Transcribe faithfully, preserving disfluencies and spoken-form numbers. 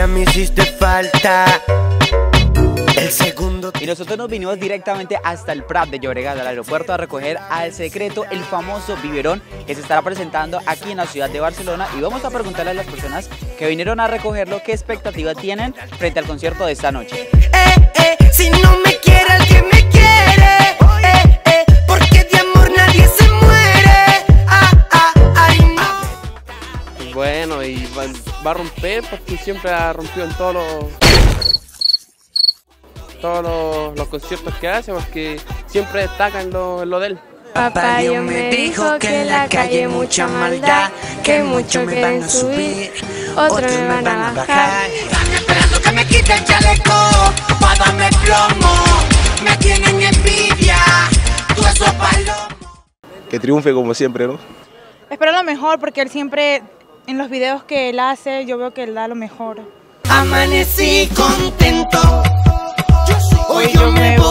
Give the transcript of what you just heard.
me hiciste falta. El segundo. Y nosotros nos vinimos directamente hasta el Prat de Llobregat, al aeropuerto, a recoger al secreto, el famoso biberón que se estará presentando aquí en la ciudad de Barcelona. Y vamos a preguntarle a las personas que vinieron a recogerlo qué expectativas tienen frente al concierto de esta noche. Eh, eh, si no me quiere, alguien me quiere. Eh, eh, porque de amor nadie se muere. Ah, ah, ay, no. Bueno, y va, va a romper porque siempre ha rompido en todos los todos los, los conciertos que hace, porque siempre destaca en lo, en lo de él. Papá Dios me dijo que en la calle hay mucha maldad, que muchos quieren subir, otros me van a bajar. Están esperando que me quite el chaleco pa' darme plomo. Me tienen envidia, tú esos palomos. Que triunfe como siempre, ¿no? Espero lo mejor porque él siempre, en los videos que él hace, yo veo que él da lo mejor. Amanecí contento, hoy yo me voy.